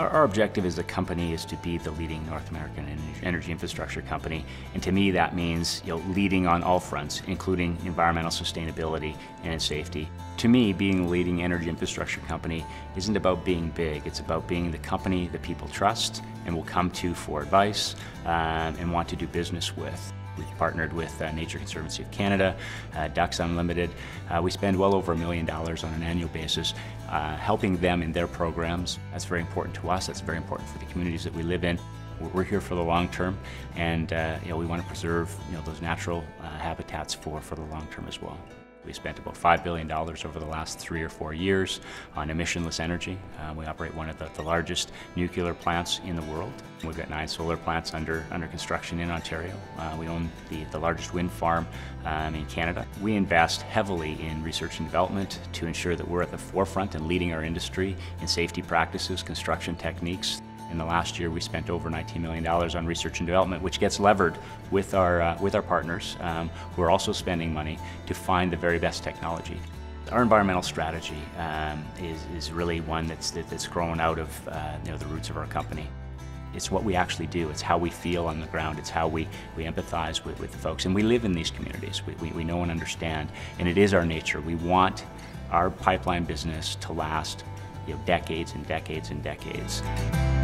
Our objective as a company is to be the leading North American energy infrastructure company, and to me that means leading on all fronts, including environmental sustainability and safety. To me, being the leading energy infrastructure company isn't about being big, it's about being the company that people trust and will come to for advice and want to do business with. We've partnered with Nature Conservancy of Canada, Ducks Unlimited. We spend well over $1 million on an annual basis helping them in their programs. That's very important to us, that's very important for the communities that we live in. We're here for the long term, and we want to preserve those natural habitats for the long term as well. We spent about $5 billion over the last 3 or 4 years on emissionless energy. We operate one of the largest nuclear plants in the world. We've got 9 solar plants under construction in Ontario. We own the largest wind farm in Canada. We invest heavily in research and development to ensure that we're at the forefront and leading our industry in safety practices, construction techniques. In the last year, we spent over $19 million on research and development, which gets levered with our partners who are also spending money to find the very best technology. Our environmental strategy is really one that's grown out of the roots of our company. It's what we actually do, it's how we feel on the ground, it's how we empathize with the folks. And we live in these communities, we know and understand, and it is our nature. We want our pipeline business to last decades and decades and decades.